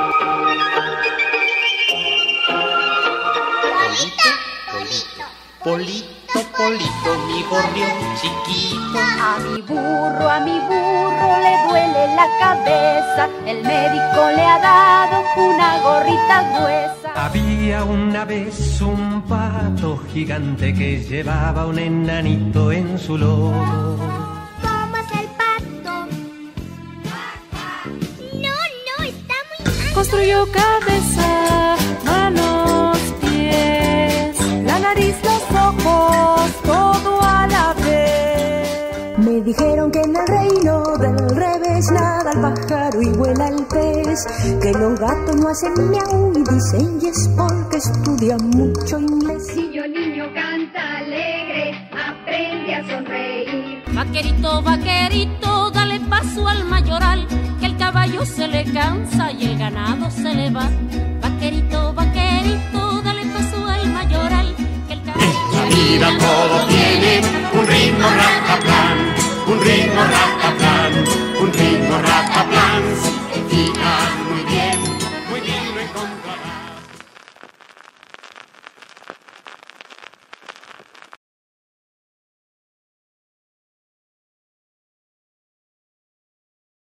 Polito, polito, mi gorrión chiquito. A mi burro le duele la cabeza. El médico le ha dado una gorrita gruesa. Había una vez un pato gigante que llevaba un enanito en su lomo. ¿Cómo es el pato? No, está muy mal. Construyó cabeza, manos, pies, la nariz, los ojos, todo a la vez. Me dijeron que en el reino del revés nada el pájaro y vuela el pez, que los gatos no hacen miau y dicen yes porque estudian mucho inglés. Niño, niño, canta alegre, aprende a sonreír. Vaquerito, vaquerito, dale paso al mayoral, que el caballo se le cansa y el ganado se le va. Vaquerito, vaquerito, dale paso al mayoral, que el caballo... En la vida todo tiene un ritmo rataplan, un ritmo rataplan.